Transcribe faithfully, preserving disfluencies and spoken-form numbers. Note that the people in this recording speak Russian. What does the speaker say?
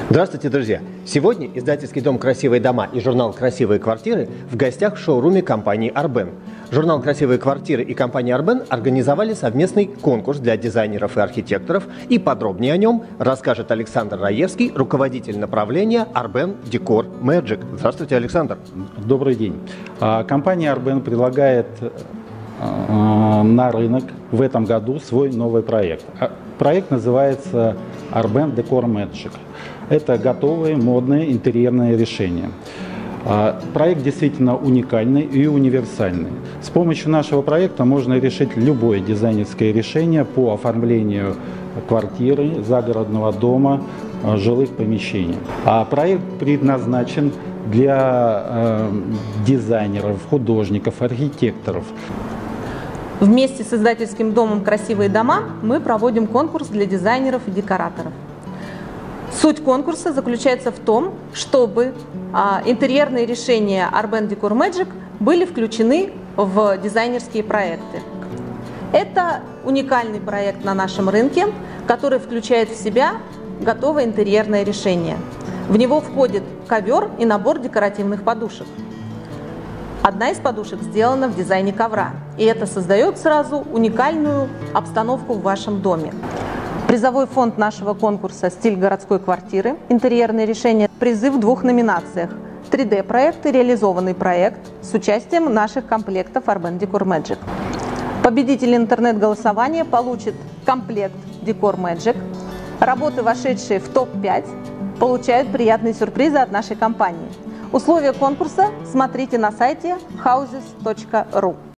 Здравствуйте, друзья! Сегодня издательский дом «Красивые дома» и журнал «Красивые квартиры» в гостях в шоуруме компании «Арбен». Журнал «Красивые квартиры» и компания «Арбен» организовали совместный конкурс для дизайнеров и архитекторов, и подробнее о нем расскажет Александр Раевский, руководитель направления «Арбен Декор Мэджик». Здравствуйте, Александр! Добрый день! Компания «Арбен» предлагает на рынок в этом году свой новый проект. Проект называется «Арбен Декор Мэджик». Это готовые модные интерьерные решения. Проект действительно уникальный и универсальный. С помощью нашего проекта можно решить любое дизайнерское решение по оформлению квартиры, загородного дома, жилых помещений. А проект предназначен для э, дизайнеров, художников, архитекторов. Вместе с издательским домом «Красивые дома» мы проводим конкурс для дизайнеров и декораторов. Суть конкурса заключается в том, чтобы а, интерьерные решения Арбен Декор Мэджик были включены в дизайнерские проекты. Это уникальный проект на нашем рынке, который включает в себя готовое интерьерное решение. В него входит ковер и набор декоративных подушек. Одна из подушек сделана в дизайне ковра, и это создает сразу уникальную обстановку в вашем доме. Призовой фонд нашего конкурса «Стиль городской квартиры. Интерьерные решения». Призы в двух номинациях: три дэ проект и реализованный проект с участием наших комплектов Арбен Декор Мэджик. Победитель интернет-голосования получит комплект Декор Мэджик. Работы, вошедшие в топ пять, получают приятные сюрпризы от нашей компании. Условия конкурса смотрите на сайте хаузес точка ру.